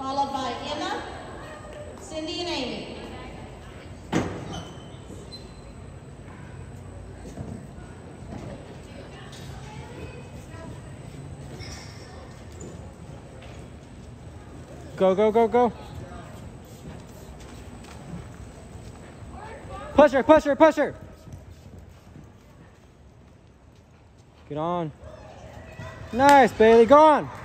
followed by Emma, Cindy, and Amy. Go, go, go, go. Push her, push her, push her. Get on. Nice, Bailey, go on.